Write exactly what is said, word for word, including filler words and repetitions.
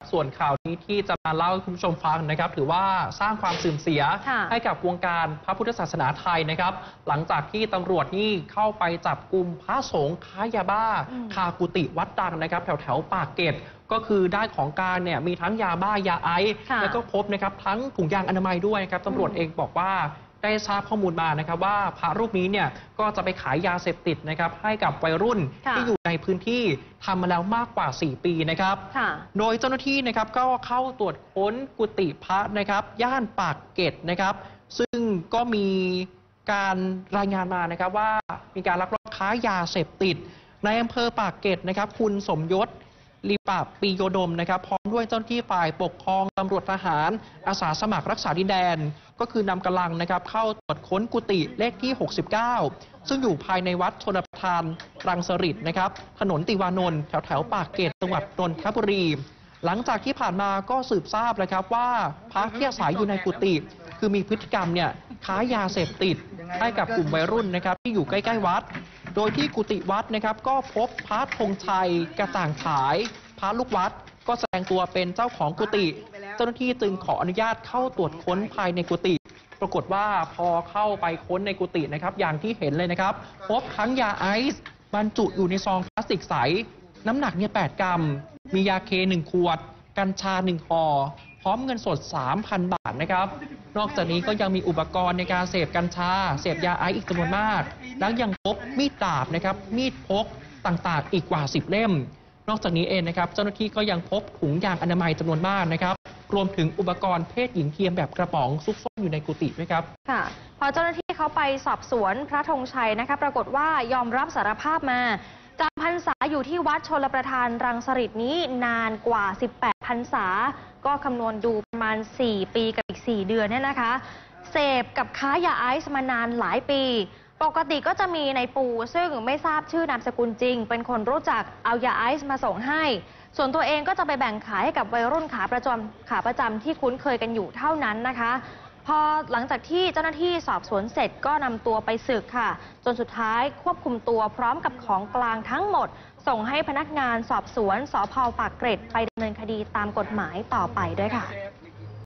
ส่วนข่าวนี้ที่จะมาเล่าให้คุณผู้ชมฟังนะครับถือว่าสร้างความเสื่อมเสียให้กับวงการพระพุทธศาสนาไทยนะครับหลังจากที่ตำรวจนี่เข้าไปจับกลุ่มพระสงฆ์ค้ายาบ้าคากุฏิวัดดังนะครับแถวแถวปากเกร็ดก็คือได้ของกลางเนี่ยมีทั้งยาบ้ายาไอซ์แล้วก็พบนะครับทั้งถุงยางอนามัยด้วยนะครับตำรวจเองบอกว่าได้ทราบข้อมูลมานะครับว่าพระรูปนี้เนี่ยก็จะไปขายยาเสพติดนะครับให้กับวัยรุ่นที่อยู่ในพื้นที่ทำมาแล้วมากกว่าสี่ปีนะครับโดยเจ้าหน้าที่นะครับก็เข้าตรวจค้นกุฏิพระนะครับย่านปากเกร็ดนะครับซึ่งก็มีการรายงานมานะครับว่ามีการลักลอบค้ายาเสพติดในอำเภอปากเกร็ดนะครับคุณสมยศลีปาปีโยดมนะครับพร้อมด้วยเจ้าหน้าที่ฝ่ายปกครองตำรวจทหารอาสาสมัครรักษาดินแดนก็คือนำกำลังนะครับเข้าตรวจค้นกุฏิเลขที่หกสิบเก้าซึ่งอยู่ภายในวัดชลประทานรังสฤษนะครับถนนติวานนท์แถวแถวปากเกร็ดจังหวัดนนทบุรีหลังจากที่ผ่านมาก็สืบทราบเลยครับว่าพระที่อาศัยอยู่ในกุฏิคือมีพฤติกรรมเนี่ยค้ายาเสพติดให้กับกลุ่มวัยรุ่นนะครับที่อยู่ใกล้ๆวัดโดยที่กุฏิวัดนะครับก็พบพระธงชัยกระจ่างฉายพระลูกวัดก็แสดงตัวเป็นเจ้าของกุฏิเจ้าหน้าที่จึงขออนุญาตเข้าตรวจค้นภายในกุฏิปรากฏว่าพอเข้าไปค้นในกุฏินะครับอย่างที่เห็นเลยนะครับพบทั้งยาไอซ์บรรจุอยู่ในซองพลาสติกใสน้ำหนักเนี่ยแปดกรัมมียาเคหนึ่งขวดกัญชาหนึ่งห่อพร้อมเงินสด สามพัน บาทนะครับนอกจากนี้ก็ยังมีอุปกรณ์ในการเสพกัญชาเสพยาไอซ์อีกจำนวนมากแล้วยังพบมีดดาบนะครับมีดพกต่างๆอีกกว่าสิบเล่มนอกจากนี้เองนะครับเจ้าหน้าที่ก็ยังพบถุงยางอนามัยจำนวนมากนะครับรวมถึงอุปกรณ์เพศหญิงเทียมแบบกระป๋องซุกซ่อนอยู่ในกุฏิด้วยครับค่ะพอเจ้าหน้าที่เขาไปสอบสวนพระธงชัยนะคะปรากฏว่ายอมรับสารภาพมาจำพรรษาอยู่ที่วัดชลประทานรังสฤษนี้นานกว่าสิบแปดพรรษาก็คำนวณดูประมาณสี่ปีกับอีกสี่เดือนเนี่ยนะคะเสพกับค้ายาไอซ์มานานหลายปีปกติก็จะมีในปูซึ่งไม่ทราบชื่อนามสกุลจริงเป็นคนรู้จักเอายาไอซ์มาส่งให้ส่วนตัวเองก็จะไปแบ่งขายให้กับวัยรุ่นขาประจำขาประจำที่คุ้นเคยกันอยู่เท่านั้นนะคะพอหลังจากที่เจ้าหน้าที่สอบสวนเสร็จก็นำตัวไปศึกค่ะจนสุดท้ายควบคุมตัวพร้อมกับของกลางทั้งหมดส่งให้พนักงานสอบสวนสภ.ปากเกร็ดไปดำเนินคดีตามกฎหมายต่อไปด้วยค่ะ